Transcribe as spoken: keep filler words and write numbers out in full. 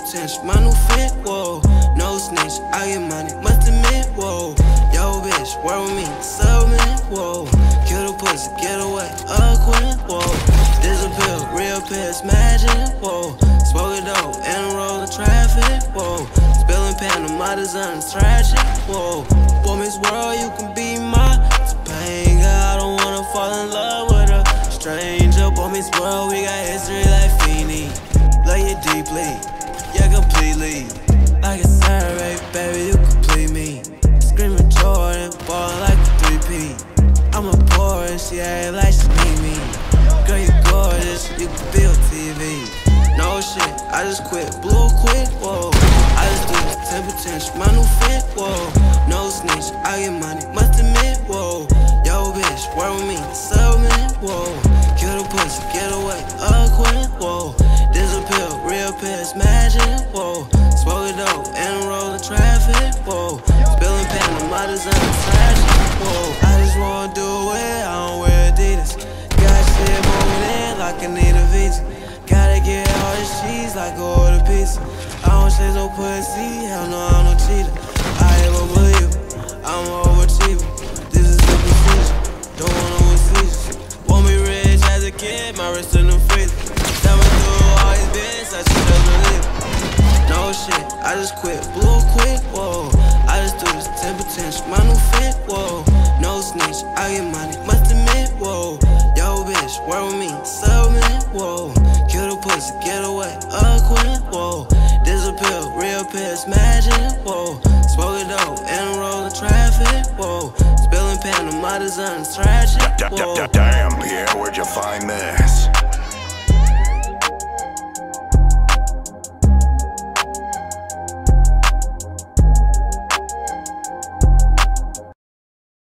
potential, my new fit, whoa. No snitch, I get money, must admit, whoa. Yo, bitch, work with me, settlement, whoa. Kill the pussy, get away, acquit, whoa. Disappear, real piss, magic, whoa. Smoking dope, and rolling traffic, whoa. Spilling pan on my design, tragic, whoa. Woman's world, you can be my pain, I don't wanna fall in love with a stranger. Woman's world, we got history like Feeny. Love you deeply, yeah, completely. Like a Saturday, baby, you complete me. Screaming Jordan, ballin' like a three P. I'm a poor, she act like she need me. Girl, you gorgeous, you can be on T V. No shit, I just quit, blew quick, whoa. I just do this ten potential, my new fit, whoa. No snitch, I get money, must admit, whoa. Yo, bitch, work with me, settlement, whoa. Kill the pussy, get away, acquit, whoa. Disappear, real piss, magic, whoa. Smoking dope, and rolling traffic, whoa. Spilling pan on my design, tragic, whoa. I just wanna do it, I don't wear Adidas. Got shit moving in like I need a visa. Gotta get all the cheese like I order pizza. I don't chase no pussy, hell no, I'm no cheater. I ever believe, I'm an overachiever. This is the procedure, don't want no seizures. Want me rich as a kid, my wrist in the freezer. Never do all these bits, I should just believe. No shit, I just quit, blew quick, whoa. I just do this ten potential, my new fit, whoa. No snitch, I get money, must admit, whoa. Yo, bitch, work with me, settlement, whoa. Kill the pussy, get away, acquit, whoa. Disappear, real piss, magic, whoa. Smoking dope, and rolling traffic, whoa. Spilling pan on my design, tragic, whoa. Damn, Pierre, where'd you find this?